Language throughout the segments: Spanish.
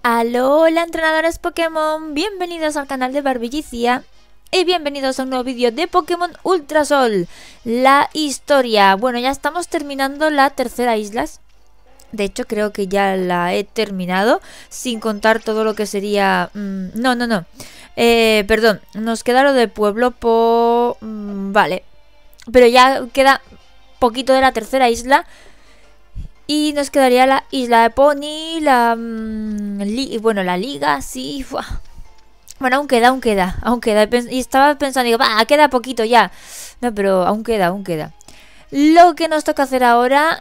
Aló, hola entrenadores Pokémon, bienvenidos al canal de Barbillicia y bienvenidos a un nuevo vídeo de Pokémon Ultrasol, la historia. Bueno, ya estamos terminando la tercera isla. De hecho, creo que ya la he terminado, sin contar todo lo que sería... No. Perdón, nos queda lo del pueblo vale, pero ya queda poquito de la tercera isla. Y nos quedaría la isla de Pony, bueno, la liga, sí. Bueno, aún queda. Y estaba pensando, digo, va, queda poquito ya. No, pero aún queda. Lo que nos toca hacer ahora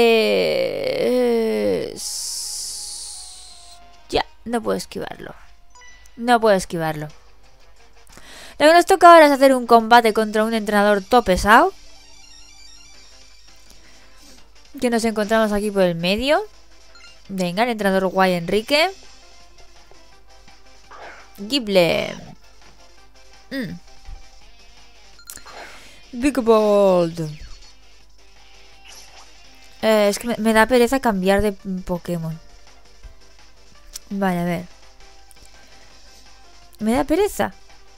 ya, no puedo esquivarlo. Lo que nos toca ahora es hacer un combate contra un entrenador todo pesado. Que nos encontramos aquí por el medio. Venga, el entrenador guay Enrique. Gible. Big Bold. Es que me da pereza cambiar de Pokémon. Vale, a ver. Me da pereza.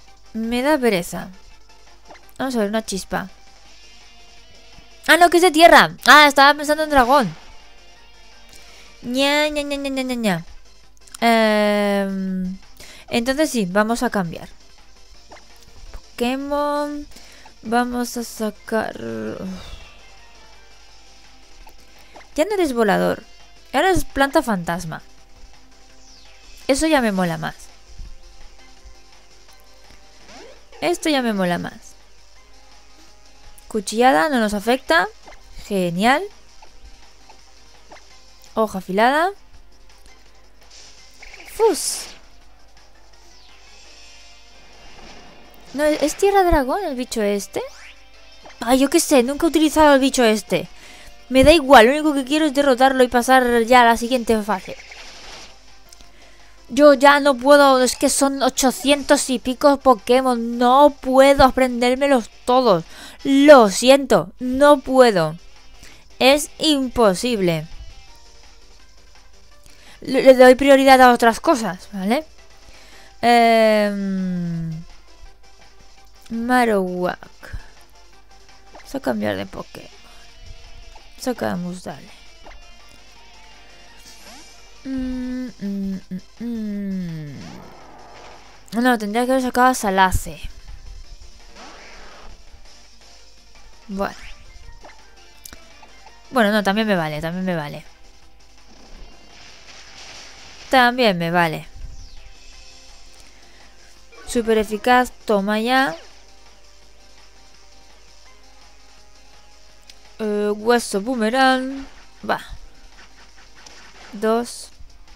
Vamos a ver, una chispa. Ah, no, que es de tierra. Ah, estaba pensando en dragón. ña. Entonces sí, vamos a cambiar Pokémon. Vamos a sacar... Ya no eres volador. Ahora es planta fantasma. Eso ya me mola más. Esto ya me mola más. Cuchillada, no nos afecta. Genial. Hoja afilada. Fus. No, ¿es tierra dragón el bicho este? Ay, yo qué sé, nunca he utilizado el bicho este. Me da igual, lo único que quiero es derrotarlo y pasar ya a la siguiente fase. Yo ya no puedo, es que son 800 y pico Pokémon. No puedo aprendérmelos todos. Lo siento, no puedo. Es imposible. Le doy prioridad a otras cosas, ¿vale? Marowak. Vamos a cambiar de Pokémon. Sacamos, dale. No, tendría que haber sacado a Salace. Bueno, no, también me vale. Súper eficaz, toma ya. Hueso boomerang. Va. 2.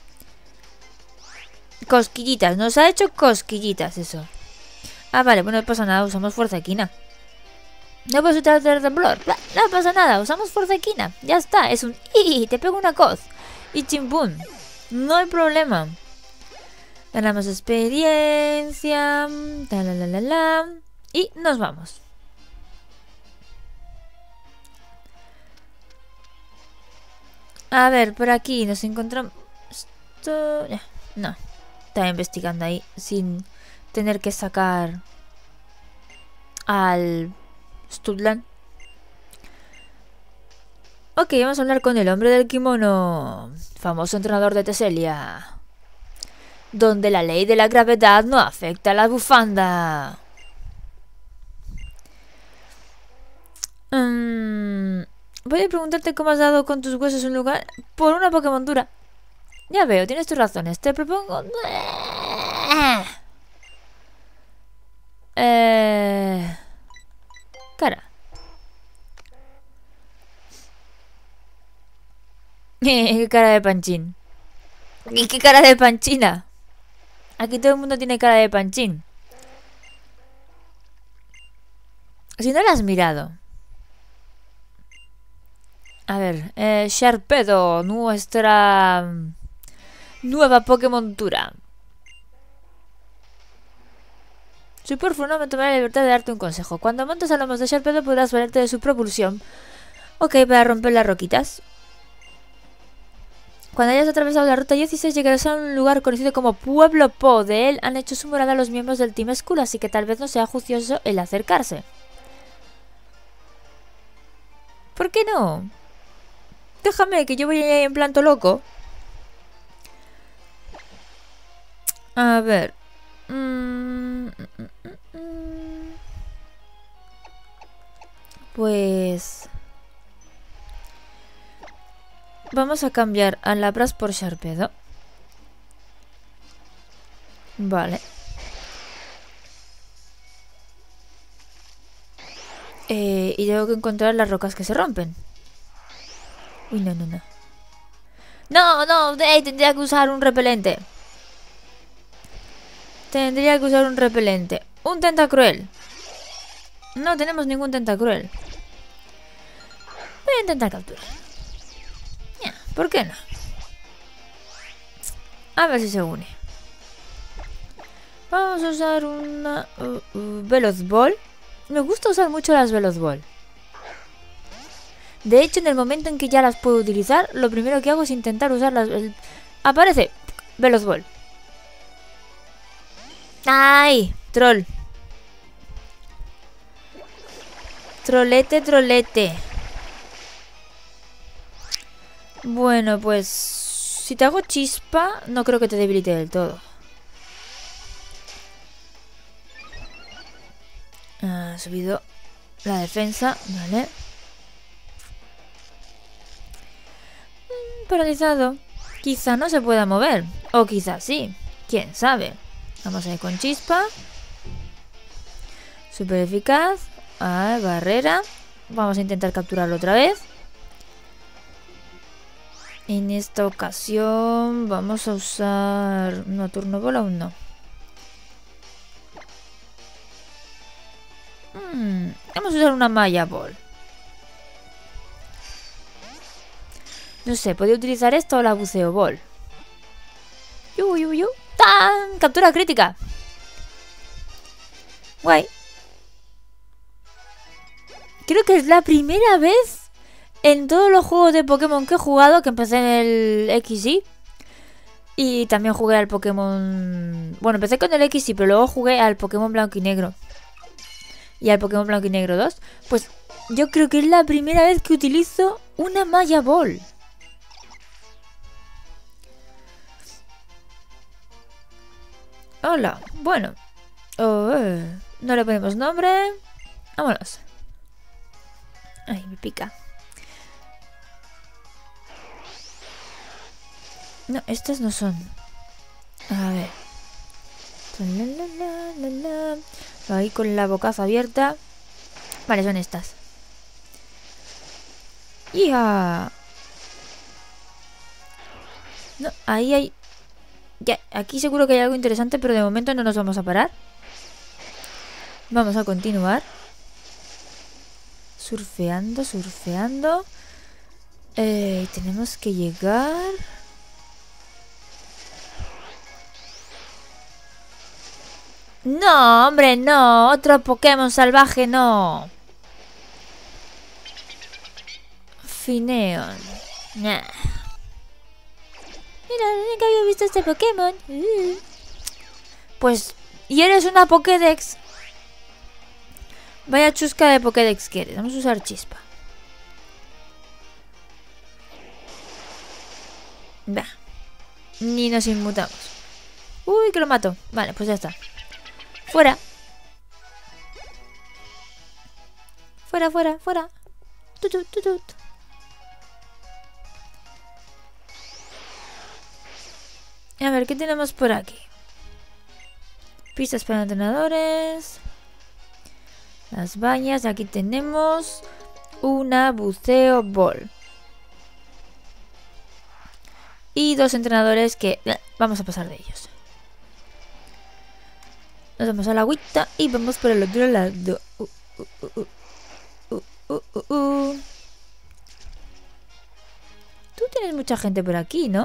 Cosquillitas, nos ha hecho cosquillitas eso. Ah, vale, bueno, no pasa nada, usamos fuerza equina. No puedes usar el temblor. No pasa nada, usamos fuerza equina. Ya está, es un te pego una coz. Y chimpún. No hay problema. Ganamos experiencia. Y nos vamos. A ver, por aquí nos encontramos... Esto... No. Estaba investigando ahí sin tener que sacar al Studland. Ok, vamos a hablar con el hombre del kimono, famoso entrenador de Teselia, donde la ley de la gravedad no afecta a la bufanda. Voy a preguntarte cómo has dado con tus huesos un lugar por una Pokémon dura. Ya veo, tienes tus razones. Te propongo... Cara. ¿Qué cara de panchín? ¿Y qué cara de panchina? Aquí todo el mundo tiene cara de panchín. Si no la has mirado. A ver, Sharpedo, nuestra nueva Pokémon dura. Soy por no me tomaré la libertad de darte un consejo. Cuando montes a lomos de Sharpedo podrás valerte de su propulsión. Ok, para romper las roquitas. Cuando hayas atravesado la ruta 16 llegarás a un lugar conocido como Pueblo Po. De él han hecho su morada los miembros del Team Skull, así que tal vez no sea juicioso el acercarse. ¿Por qué no? Déjame, que yo voy ahí en plan todo loco. A ver. Pues... vamos a cambiar a Lapras por Sharpedo. Vale. Y tengo que encontrar las rocas que se rompen. Uy, no. No, tendría que usar un repelente. Un Tentacruel. No tenemos ningún Tentacruel. Voy a intentar capturar. ¿Por qué no? A ver si se une. Vamos a usar una Veloz Ball. Me gusta usar mucho las Veloz Ball. De hecho, en el momento en que ya las puedo utilizar, lo primero que hago es intentar usarlas. Aparece Veloz Ball. ¡Ay! Troll. Trolete. Bueno, pues... si te hago chispa, no creo que te debilite del todo. Ha subido la defensa, vale. Paralizado. Quizá no se pueda mover. O quizá sí. ¿Quién sabe? Vamos a ir con chispa. Súper eficaz. Barrera. Vamos a intentar capturarlo otra vez. En esta ocasión vamos a usar... no, turno bola aún no. Vamos a usar una Maya Ball. No sé, ¿podría utilizar esto o la Buceo Ball? ¡Tan! ¡Captura crítica! Guay. Creo que es la primera vez en todos los juegos de Pokémon que he jugado, que empecé en el XY. Y también jugué al Pokémon... bueno, empecé con el XY, pero luego jugué al Pokémon Blanco y Negro. Y al Pokémon Blanco y Negro 2. Pues yo creo que es la primera vez que utilizo una Maya Ball. Hola, bueno. No le ponemos nombre. Vámonos. Ay, me pica. No, estas no son. A ver. Ahí con la bocaza abierta. Vale, son estas. ¡Ya! No, ahí hay... ya, aquí seguro que hay algo interesante, pero de momento no nos vamos a parar. Vamos a continuar. Surfeando. Tenemos que llegar... no, hombre, no. Otro Pokémon salvaje, no. Fineon. Nah. Mira, nunca había visto este Pokémon. Pues, ¿y eres una Pokédex? Vaya chusca de Pokédex que eres. Vamos a usar chispa. Bah. Ni nos inmutamos. Uy, que lo mato. Vale, pues ya está. Fuera. Fuera. Tutut. A ver, ¿qué tenemos por aquí? Pistas para entrenadores. Las bañas. Aquí tenemos una Buceo Ball. Y dos entrenadores que... vamos a pasar de ellos. Nos vamos a la agüita y vamos por el otro lado. Tú tienes mucha gente por aquí, ¿no?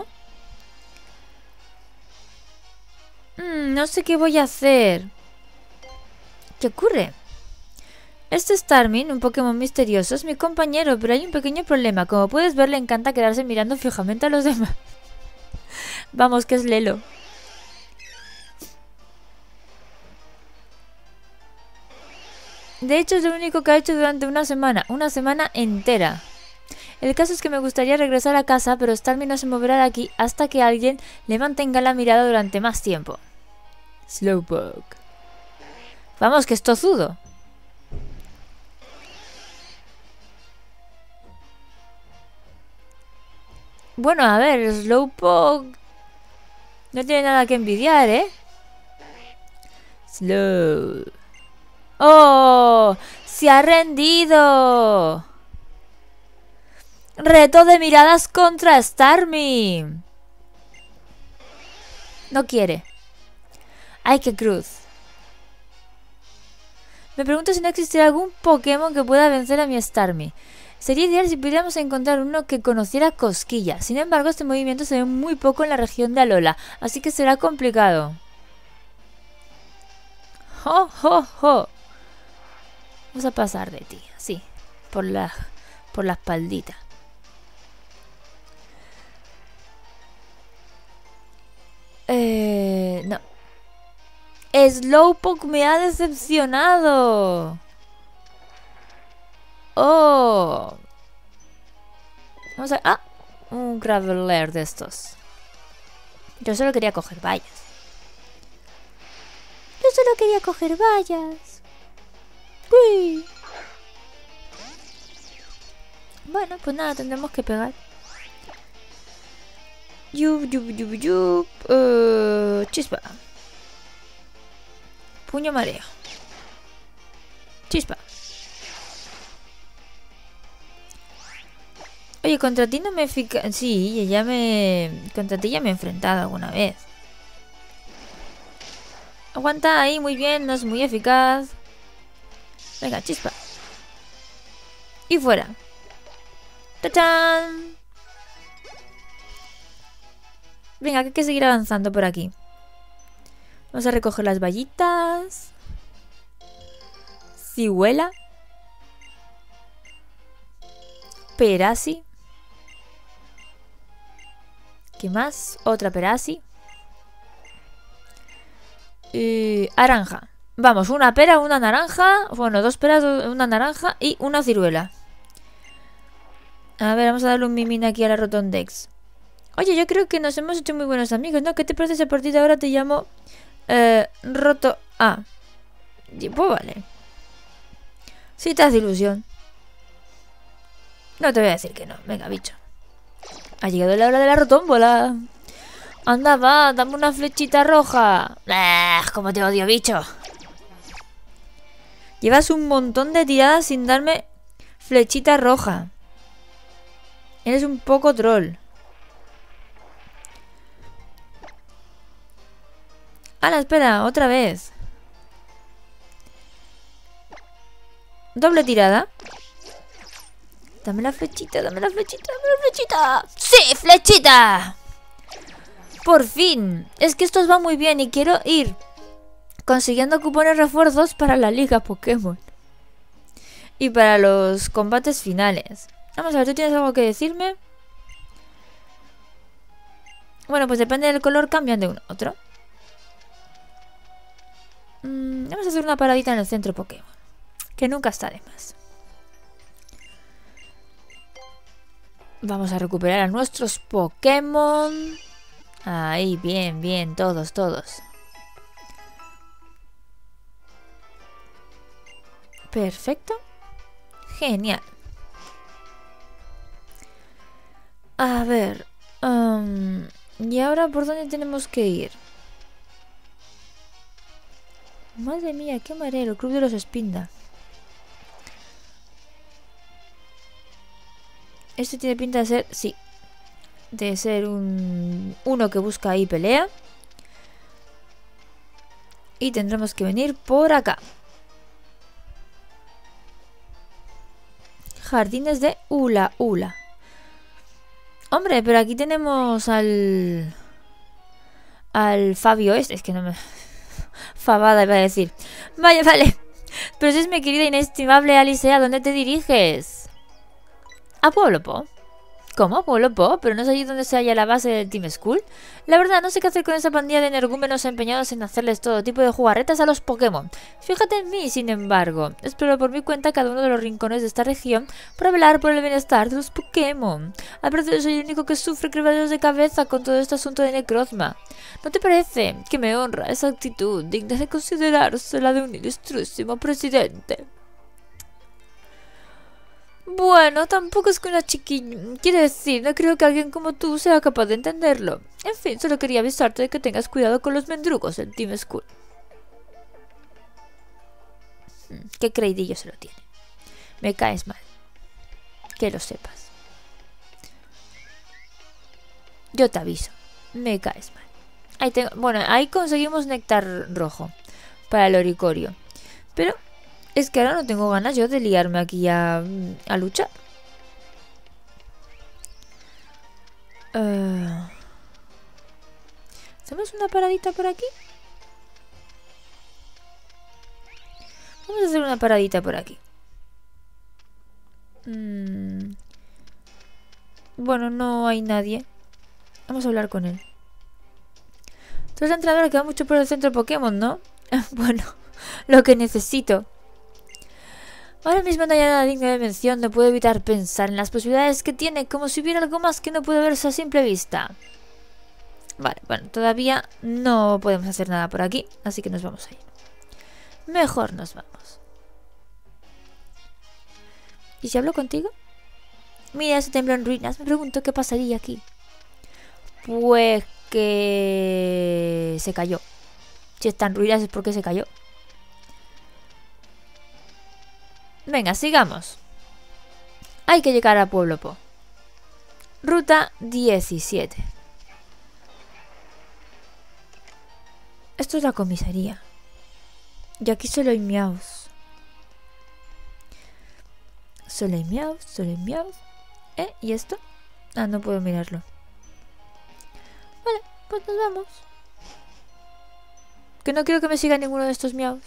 No sé qué voy a hacer. ¿Qué ocurre? Este Starmie, un Pokémon misterioso, es mi compañero, pero hay un pequeño problema. Como puedes ver, le encanta quedarse mirando fijamente a los demás. Vamos, que es Lelo. De hecho, es lo único que ha hecho durante una semana entera. El caso es que me gustaría regresar a casa, pero Starmie no se moverá de aquí hasta que alguien le mantenga la mirada durante más tiempo. Slowpoke. Vamos, que es tozudo. Bueno, a ver, Slowpoke no tiene nada que envidiar, ¿eh? Slow. ¡Oh! ¡Se ha rendido! Reto de miradas contra Starmie. No quiere. ¡Ay, qué cruz! Me pregunto si no existirá algún Pokémon que pueda vencer a mi Starmie. Sería ideal si pudiéramos encontrar uno que conociera Cosquilla. Sin embargo, este movimiento se ve muy poco en la región de Alola, así que será complicado. ¡Jo, jo, jo! Vamos a pasar de ti, así, por la espaldita. No. Slowpoke me ha decepcionado. Oh. Vamos a... Ah, un Graveler de estos. Yo solo quería coger vallas. Yo solo quería coger vallas. Uy. Bueno, pues nada, tendremos que pegar. Chispa. Puño mareo. Chispa. Oye, contra ti no me fica... Sí, ya me... Contra ti ya me he enfrentado alguna vez. Aguanta ahí, muy bien, no es muy eficaz. Venga, chispa. Y fuera. ¡Tachán! Venga, que hay que seguir avanzando por aquí. Vamos a recoger las vallitas. Cihuela. Perasi. ¿Qué más? Otra Perasi. Naranja. Vamos, una pera, una naranja. Bueno, dos peras, una naranja y una ciruela. A ver, vamos a darle un mimín aquí a la Rotondex. Oye, yo creo que nos hemos hecho muy buenos amigos, ¿no? ¿Qué te parece si a partir de ahora te llamo Roto... Ah. Pues vale. Si te hace ilusión. No te voy a decir que no. Venga, bicho. Ha llegado la hora de la rotómbola. Anda, va, dame una flechita roja. ¡Cómo te odio, bicho! Llevas un montón de tiradas sin darme flechita roja. Eres un poco troll. ¡Hala, espera! Otra vez. Doble tirada. Dame la flechita, dame la flechita, dame la flechita. ¡Sí, flechita! Por fin. Es que estos van muy bien y quiero ir consiguiendo cupones refuerzos para la liga Pokémon. Y para los combates finales. Vamos a ver, ¿tú tienes algo que decirme? Bueno, pues depende del color, cambian de uno a otro. Vamos a hacer una paradita en el centro Pokémon, que nunca está de más. Vamos a recuperar a nuestros Pokémon. Ahí, bien, bien, todos, todos. Perfecto. Genial. A ver. ¿Y ahora por dónde tenemos que ir? Madre mía, qué marero. El Club de los Espinda. Este tiene pinta de ser... Sí. De ser uno que busca ahí pelea. Y tendremos que venir por acá. Jardines de Ula Ula. Hombre, pero aquí tenemos al Fabio este. Es que no me... Fabada iba a decir. Vaya, vale. Pero si es mi querida inestimable Alice, ¿a dónde te diriges? A Pueblo Po. ¿Cómo? Polopo, pero no es allí donde se halla la base del Team Skull. La verdad, no sé qué hacer con esa pandilla de energúmenos empeñados en hacerles todo tipo de jugarretas a los Pokémon. Fíjate en mí, sin embargo. Exploro por mi cuenta cada uno de los rincones de esta región para velar por el bienestar de los Pokémon. Al parecer soy el único que sufre quebraderos de cabeza con todo este asunto de Necrozma. ¿No te parece que me honra esa actitud digna de considerarse la de un ilustrísimo presidente? Bueno, tampoco es que una chiquilla... Quiere decir, no creo que alguien como tú sea capaz de entenderlo. En fin, solo quería avisarte de que tengas cuidado con los mendrugos del Team Skull. Qué creidillo se lo tiene. Me caes mal. Que lo sepas. Yo te aviso. Me caes mal. Ahí tengo... Bueno, ahí conseguimos néctar rojo para el Oricorio. Pero... es que ahora no tengo ganas yo de liarme aquí a luchar. ¿Hacemos una paradita por aquí? Vamos a hacer una paradita por aquí. Bueno, no hay nadie. Vamos a hablar con él. Tú eres la entrenadora que va mucho por el centro Pokémon, ¿no? Bueno, lo que necesito. Ahora mismo no hay nada digno de mención, no puedo evitar pensar en las posibilidades que tiene, como si hubiera algo más que no puede verse a simple vista. Vale, bueno, todavía no podemos hacer nada por aquí, así que nos vamos a ir. Mejor nos vamos. ¿Y si hablo contigo? Mira ese templo en ruinas, me pregunto qué pasaría aquí. Pues que... se cayó. Si está en ruinas es porque se cayó. Venga, sigamos. Hay que llegar a Pueblo Po. Ruta 17. Esto es la comisaría. Y aquí solo hay miaus. Solo hay miaus, solo hay miaus. ¿Y esto? Ah, no puedo mirarlo. Vale, pues nos vamos. Que no quiero que me siga ninguno de estos miaus.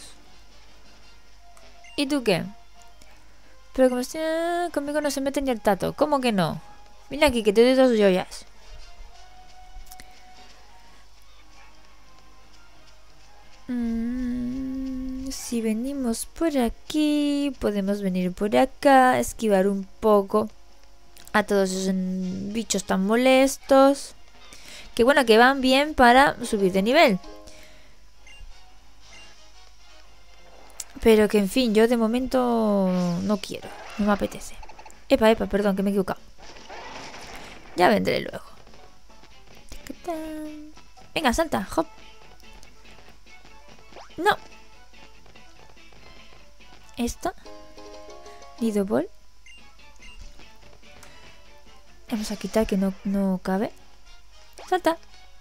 ¿Y tú qué? Pero como conmigo no se mete ni el tato. ¿Cómo que no? Mira aquí, que te doy 2 joyas. Si venimos por aquí, podemos venir por acá, esquivar un poco a todos esos bichos tan molestos. Que bueno, que van bien para subir de nivel. Pero que en fin, yo de momento no quiero, no me apetece. Epa, perdón, que me he equivocado. Ya vendré luego. Venga, salta, hop. No. Esto. Nido Ball. Vamos a quitar que no cabe. Salta.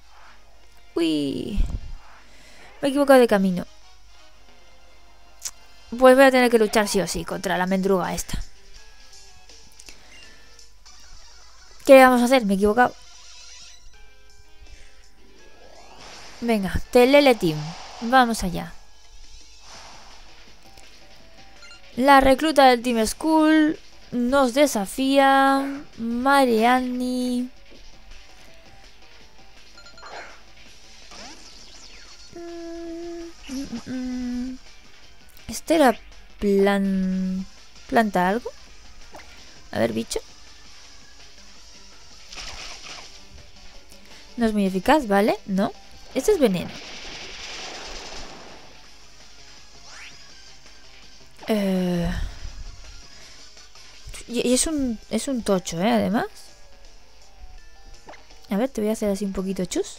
Uy. Me he equivocado de camino. Pues voy a tener que luchar sí o sí contra la mendruga esta. ¿Qué vamos a hacer? Me he equivocado. Venga, Telele Team. Vamos allá. La recluta del Team Skull nos desafía. Mariani. ¿Este era planta algo? A ver, bicho. No es muy eficaz, ¿vale? No. Este es veneno. Y es un tocho, además. A ver, te voy a hacer así un poquito chus.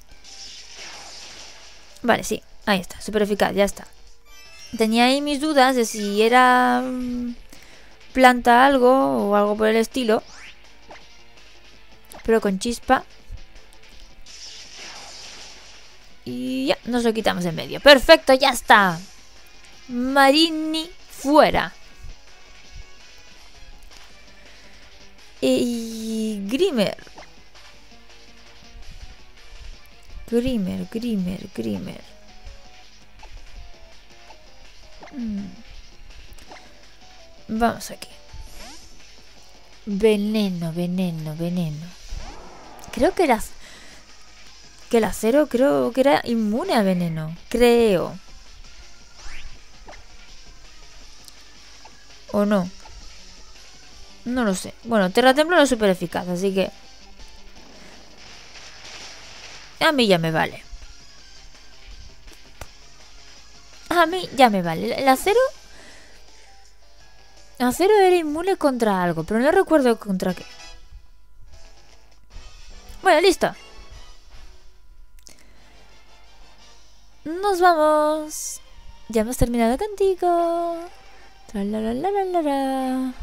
Vale, sí. Ahí está, súper eficaz, ya está. Tenía ahí mis dudas de si era planta algo o algo por el estilo. Pero con chispa. Y ya, nos lo quitamos en medio. ¡Perfecto! ¡Ya está! Marini fuera. Y Grimer. Grimer. Vamos aquí. Veneno, veneno, veneno. Creo que era... Que el acero creo que era inmune a veneno. Creo. ¿O no? No lo sé. Bueno, terratemplo no es súper eficaz, así que... A mí ya me vale. A mí ya me vale. El acero... El acero era inmune contra algo, pero no recuerdo contra qué. Bueno, listo. Nos vamos. Ya hemos terminado contigo. Tralalalala.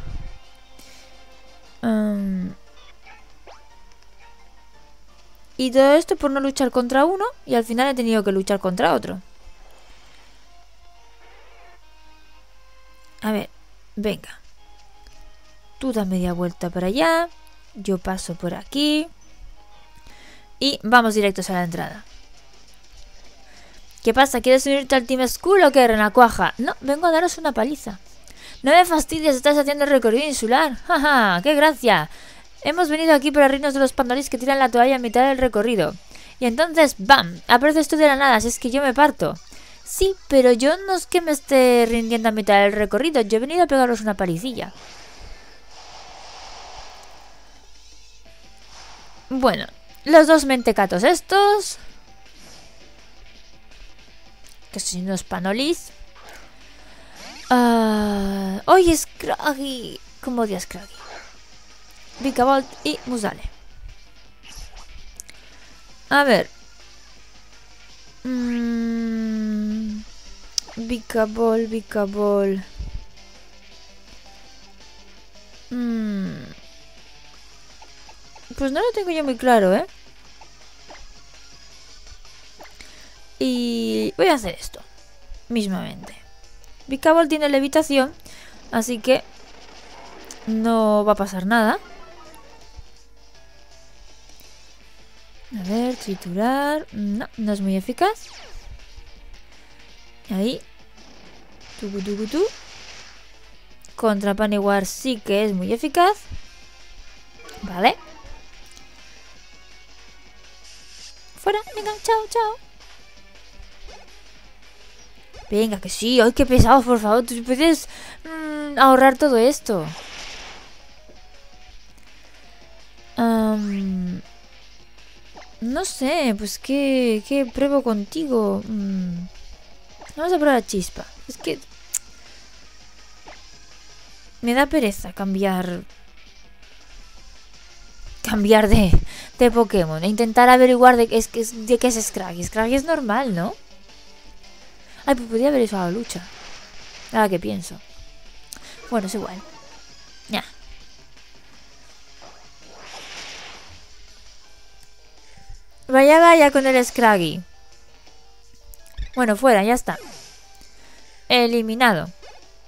Y todo esto por no luchar contra uno. Y al final he tenido que luchar contra otro. A ver, venga. Tú da media vuelta para allá. Yo paso por aquí. Y vamos directos a la entrada. ¿Qué pasa? ¿Quieres unirte al Team Skull o qué, renacuaja? No, vengo a daros una paliza. No me fastidies, estás haciendo el recorrido insular. Jaja, qué gracia. Hemos venido aquí para reírnos de los pandolis que tiran la toalla en mitad del recorrido. Y entonces, ¡bam! Apareces tú de la nada, si es que yo me parto. Sí, pero yo no es que me esté rindiendo a mitad del recorrido. Yo he venido a pegaros una palicilla. Bueno, los dos mentecatos estos... Que son unos panolis. Oye, Scraggy. ¿Cómo odia Scraggy? Vikavolt y Musale. A ver. Vikavolt. Pues no lo tengo yo muy claro, ¿eh? Y voy a hacer esto mismamente. Vikavolt tiene levitación, así que no va a pasar nada. A ver, triturar. No, no es muy eficaz. Ahí. Tucutucutú. Contra Paniwar sí que es muy eficaz. Vale. Fuera, venga, chao, chao. Venga, que sí. ¡Ay, qué pesados, por favor! Tú puedes ahorrar todo esto. No sé, pues ¿qué pruebo contigo? Vamos a probar chispa. Es que... me da pereza cambiar de Pokémon. E intentar averiguar de qué es Scraggy. Scraggy es normal, ¿no? Ay, pues podría haber usado lucha. Ahora que pienso. Bueno, es igual. Ya. Vaya con el Scraggy. Bueno, fuera, ya está. Eliminado.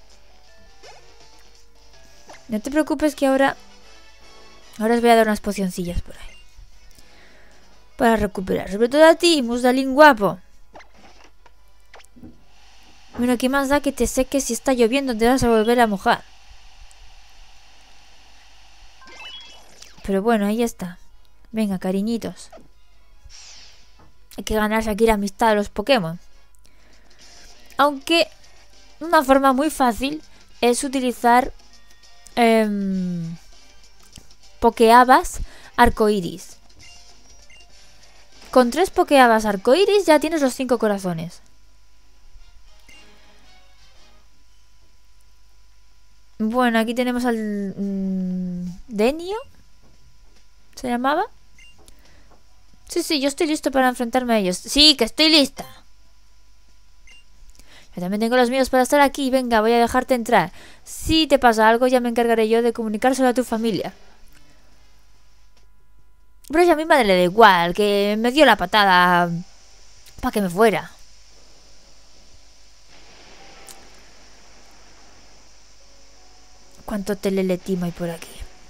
No te preocupes que ahora os voy a dar unas pocioncillas por ahí. Para recuperar. Sobre todo a ti, Musdalín guapo. Bueno, ¿qué más da que te seques si está lloviendo? Te vas a volver a mojar. Pero bueno, ahí está. Venga, cariñitos. Hay que ganarse aquí la amistad de los Pokémon. Aunque una forma muy fácil es utilizar Pokéabas arcoiris. Con 3 Pokéabas arcoiris ya tienes los 5 corazones. Bueno, aquí tenemos al Denio. ¿Se llamaba? Sí, yo estoy listo para enfrentarme a ellos. Sí, que estoy lista. Yo también tengo los míos para estar aquí. Venga, voy a dejarte entrar. Si te pasa algo, ya me encargaré yo de comunicárselo a tu familia. Pero ya a mi madre le da igual, que me dio la patada para que me fuera. ¿Cuánto teleletima hay por aquí?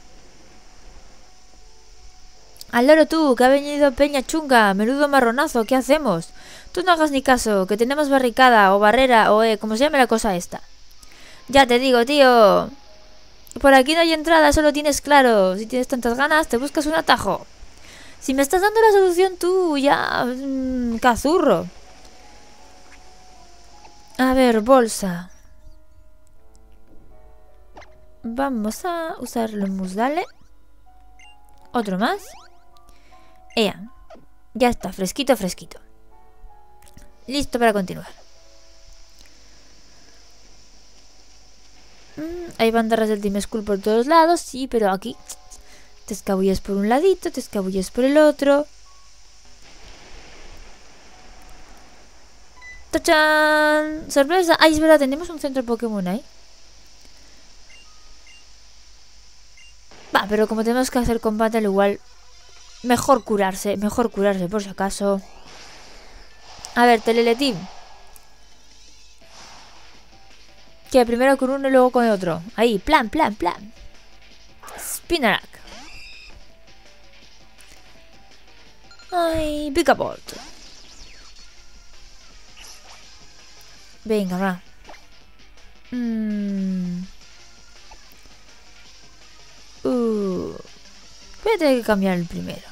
Al loro tú, que ha venido Peña Chunga, menudo marronazo, ¿qué hacemos? Tú no hagas ni caso, que tenemos barricada o barrera o como se llame la cosa esta. Ya te digo, tío. Por aquí no hay entrada, eso lo tienes claro. Si tienes tantas ganas, te buscas un atajo. Si me estás dando la solución tú, ya... cazurro. A ver, bolsa. Vamos a usar los musdale. Otro más. Ea. Ya está, fresquito, fresquito. Listo para continuar. Hay banderas del Team Skull por todos lados, sí, pero aquí te escabulles por un ladito, te escabulles por el otro. ¡Tachán! ¡Sorpresa! ¡Ay, es verdad! Tenemos un centro Pokémon ahí. Va, pero como tenemos que hacer combate, al igual... Mejor curarse por si acaso. A ver, Teleleteam. Que primero con uno y luego con el otro. Ahí, plan. Spinarak. Ay, Picaport. Venga, va. Voy a tener que cambiar el primero.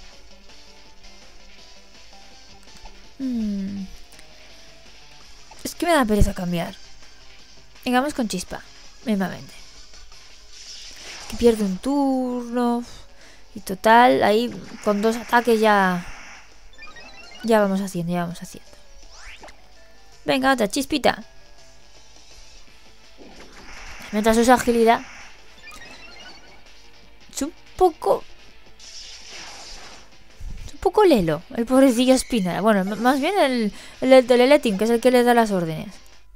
Es que me da pereza cambiar. Venga, vamos con Chispa, mismamente. Es que pierde un turno. Y total, ahí con 2 ataques ya... Ya vamos haciendo. Venga, otra Chispita. Mientras usa agilidad. Es un poco lelo, el pobrecillo Spinner. Bueno, más bien el Teleleteam, que es el que le da las órdenes.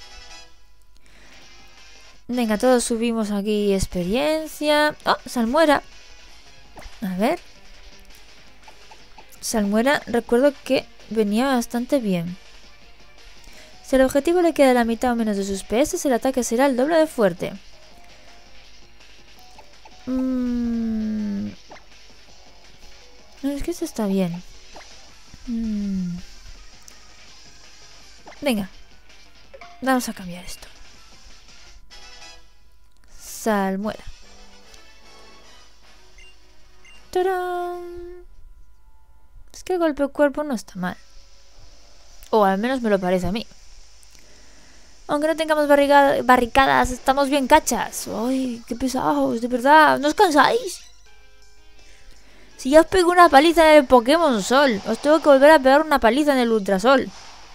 Venga, todos subimos aquí experiencia. ¡Oh! Salmuera. A ver. Salmuera, recuerdo que venía bastante bien. Si el objetivo le queda la mitad o menos de sus PS, el ataque será el doble de fuerte. No, es que esto está bien. Venga. Vamos a cambiar esto. Salmuera. ¡Tarán! Es que el golpe de cuerpo no está mal. O al menos me lo parece a mí. Aunque no tengamos barricadas, estamos bien cachas. ¡Ay, qué pesados! De verdad, ¿no os cansáis? Si ya os pego una paliza en el Pokémon Sol, os tengo que volver a pegar una paliza en el Ultrasol.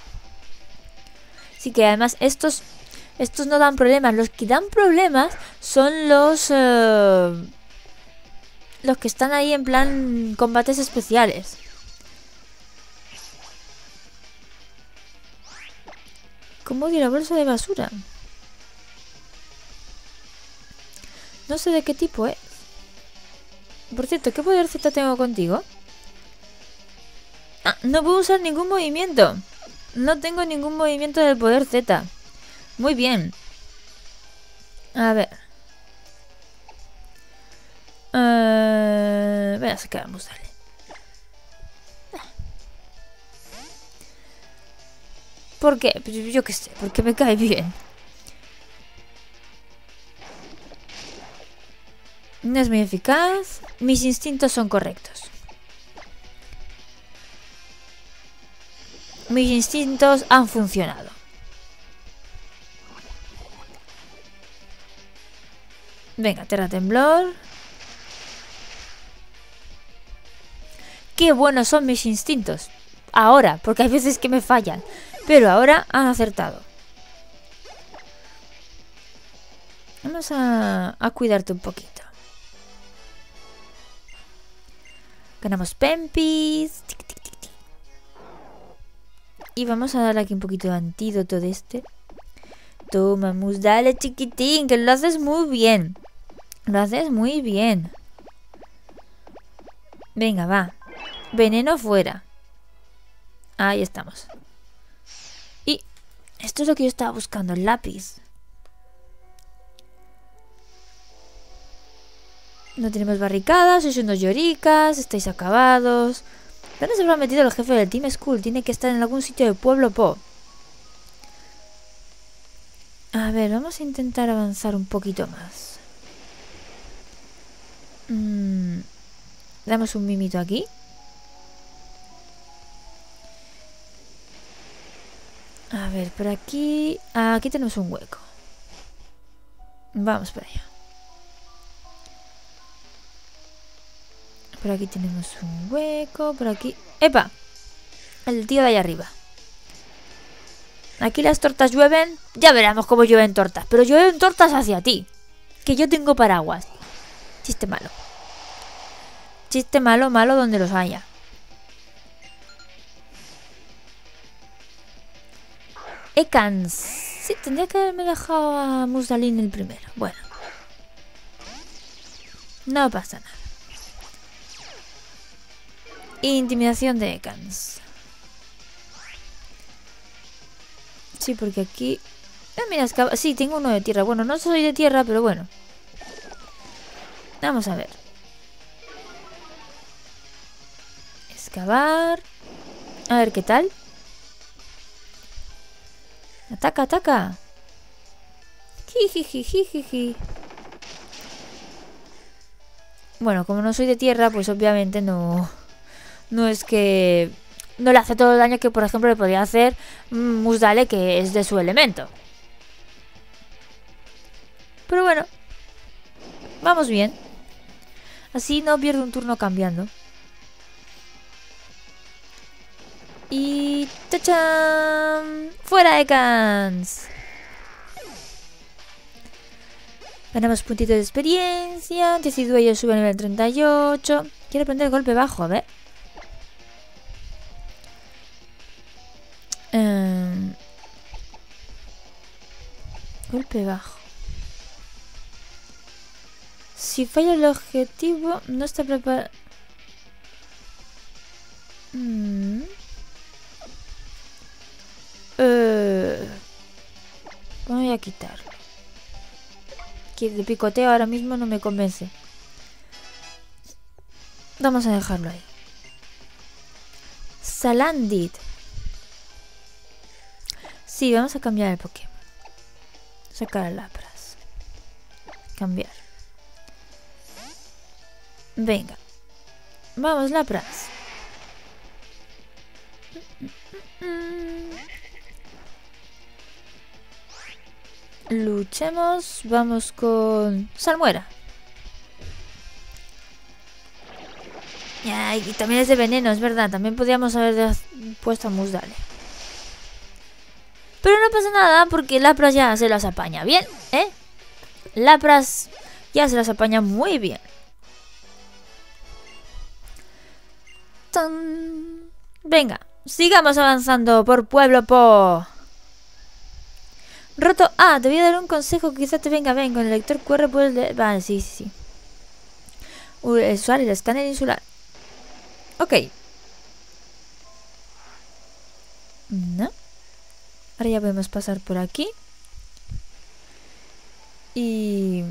Así que además estos no dan problemas. Los que dan problemas son los que están ahí en plan combates especiales. ¿Cómo odio la bolsa de basura? No sé de qué tipo es. Por cierto, ¿qué poder Z tengo contigo? Ah, no puedo usar ningún movimiento. No tengo ningún movimiento del poder Z. Muy bien. A ver. Voy a sacar a Musdale. ¿Por qué? Pues yo qué sé, porque me cae bien. No es muy eficaz. Mis instintos son correctos. Mis instintos han funcionado. Venga, Terra Temblor. Qué buenos son mis instintos. Ahora, porque hay veces que me fallan. Pero ahora han acertado. Vamos a cuidarte un poquito. Ganamos Pempis. Tic, tic, tic, tic. Y vamos a darle aquí un poquito de antídoto de este. Toma, Musdale, chiquitín, que lo haces muy bien. Lo haces muy bien. Venga, va. Veneno fuera. Ahí estamos. Y esto es lo que yo estaba buscando, el lápiz. No tenemos barricadas, sois unos lloricas, estáis acabados. ¿Dónde se habrá metido el jefe del Team Skull? Tiene que estar en algún sitio del pueblo Po. A ver, vamos a intentar avanzar un poquito más. Damos un mimito aquí. A ver, por aquí... Aquí tenemos un hueco. Vamos para allá. Por aquí tenemos un hueco. Por aquí... ¡Epa! El tío de allá arriba. Aquí las tortas llueven. Ya veremos cómo llueven tortas. Pero llueven tortas hacia ti. Que yo tengo paraguas. Chiste malo. Chiste malo, malo donde los haya. Ekans. Sí, tendría que haberme dejado a Muzdalin el primero. Bueno. No pasa nada. Intimidación de Ekans. Sí, porque aquí... mira, sí, tengo uno de tierra. Bueno, no soy de tierra, pero bueno. Vamos a ver. Excavar. A ver qué tal. Ataca, ataca. Jijijijijiji. Bueno, como no soy de tierra, pues obviamente no es que no le hace todo el daño que, por ejemplo, le podría hacer Muzdale, que es de su elemento. Pero bueno, vamos bien. Así no pierdo un turno cambiando. Y... ¡tachán! ¡Fuera de Ekans! Ganamos puntitos de experiencia. Decidueyo sube a nivel 38. Quiero aprender el golpe bajo, a ver. Golpe bajo. Si falla el objetivo, no está preparado. Voy a quitarlo. Que de picoteo ahora mismo no me convence. Vamos a dejarlo ahí. Salandit. Sí, vamos a cambiar el Pokémon. Sacar a Lapras. Cambiar. Venga. Vamos, Lapras. Luchemos. Vamos con Salmuera. Y también es de veneno, es verdad. También podríamos haber puesto a Muzdale. Pero no pasa nada porque Lapras ya se las apaña bien, ¿eh? Lapras ya se las apaña muy bien. ¡Tan! Venga, sigamos avanzando por Pueblo Po. Roto. Te voy a dar un consejo que quizás te venga bien. Con el lector QR puedes... Vale, sí. Usar el escáner insular. Ok. No. Ahora ya podemos pasar por aquí. Y...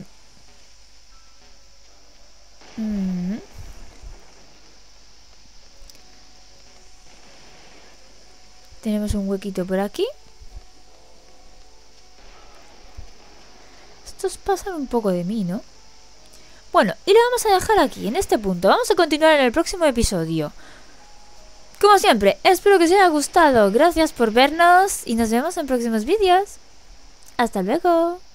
tenemos un huequito por aquí. Estos pasan un poco de mí, ¿no? Bueno, y lo vamos a dejar aquí, en este punto. Vamos a continuar en el próximo episodio. Como siempre, espero que os haya gustado. Gracias por vernos y nos vemos en próximos vídeos. Hasta luego.